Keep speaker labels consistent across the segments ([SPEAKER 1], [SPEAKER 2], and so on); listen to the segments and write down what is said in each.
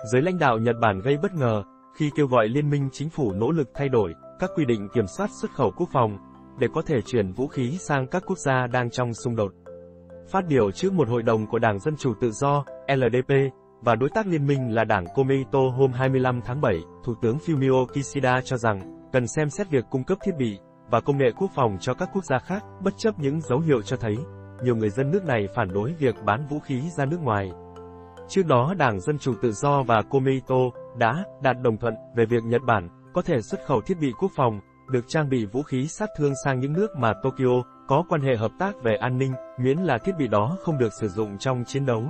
[SPEAKER 1] Giới lãnh đạo Nhật Bản gây bất ngờ khi kêu gọi liên minh chính phủ nỗ lực thay đổi các quy định kiểm soát xuất khẩu quốc phòng để có thể chuyển vũ khí sang các quốc gia đang trong xung đột. Phát biểu trước một hội đồng của Đảng Dân Chủ Tự Do, LDP, và đối tác liên minh là Đảng Komeito hôm 25 tháng 7, Thủ tướng Fumio Kishida cho rằng cần xem xét việc cung cấp thiết bị và công nghệ quốc phòng cho các quốc gia khác, bất chấp những dấu hiệu cho thấy nhiều người dân nước này phản đối việc bán vũ khí ra nước ngoài. Trước đó Đảng Dân Chủ Tự Do và Komeito đã đạt đồng thuận về việc Nhật Bản có thể xuất khẩu thiết bị quốc phòng được trang bị vũ khí sát thương sang những nước mà Tokyo có quan hệ hợp tác về an ninh, miễn là thiết bị đó không được sử dụng trong chiến đấu.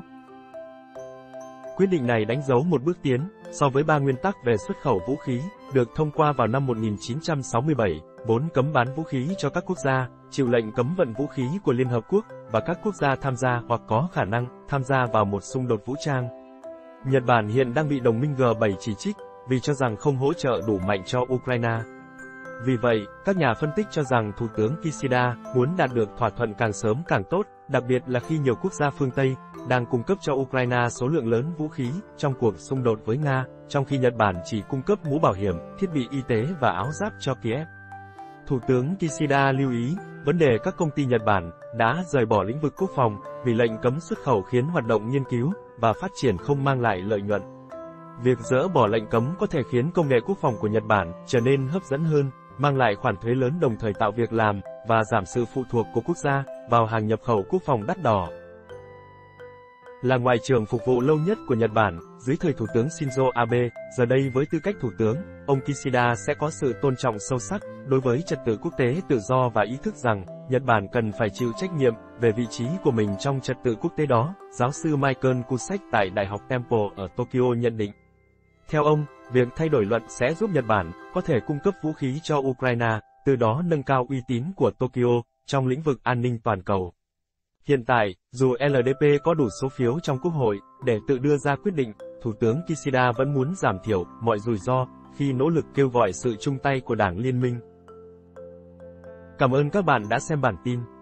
[SPEAKER 1] Quyết định này đánh dấu một bước tiến so với 3 nguyên tắc về xuất khẩu vũ khí được thông qua vào năm 1967, 4 cấm bán vũ khí cho các quốc gia, chịu lệnh cấm vận vũ khí của Liên Hợp Quốc và các quốc gia tham gia hoặc có khả năng tham gia vào một xung đột vũ trang. Nhật Bản hiện đang bị đồng minh G7 chỉ trích vì cho rằng không hỗ trợ đủ mạnh cho Ukraine. Vì vậy, các nhà phân tích cho rằng Thủ tướng Kishida muốn đạt được thỏa thuận càng sớm càng tốt, đặc biệt là khi nhiều quốc gia phương Tây đang cung cấp cho Ukraine số lượng lớn vũ khí trong cuộc xung đột với Nga, trong khi Nhật Bản chỉ cung cấp mũ bảo hiểm, thiết bị y tế và áo giáp cho Kiev. Thủ tướng Kishida lưu ý, vấn đề các công ty Nhật Bản đã rời bỏ lĩnh vực quốc phòng vì lệnh cấm xuất khẩu khiến hoạt động nghiên cứu và phát triển không mang lại lợi nhuận. Việc dỡ bỏ lệnh cấm có thể khiến công nghệ quốc phòng của Nhật Bản trở nên hấp dẫn hơn, mang lại khoản thuế lớn đồng thời tạo việc làm và giảm sự phụ thuộc của quốc gia vào hàng nhập khẩu quốc phòng đắt đỏ. Là ngoại trưởng phục vụ lâu nhất của Nhật Bản, dưới thời Thủ tướng Shinzo Abe, giờ đây với tư cách Thủ tướng, ông Kishida sẽ có sự tôn trọng sâu sắc đối với trật tự quốc tế tự do và ý thức rằng Nhật Bản cần phải chịu trách nhiệm về vị trí của mình trong trật tự quốc tế đó, giáo sư Michael Kusek tại Đại học Temple ở Tokyo nhận định. Theo ông, việc thay đổi luật sẽ giúp Nhật Bản có thể cung cấp vũ khí cho Ukraine, từ đó nâng cao uy tín của Tokyo trong lĩnh vực an ninh toàn cầu. Hiện tại, dù LDP có đủ số phiếu trong Quốc hội để tự đưa ra quyết định, Thủ tướng Kishida vẫn muốn giảm thiểu mọi rủi ro khi nỗ lực kêu gọi sự chung tay của Đảng Liên minh. Cảm ơn các bạn đã xem bản tin.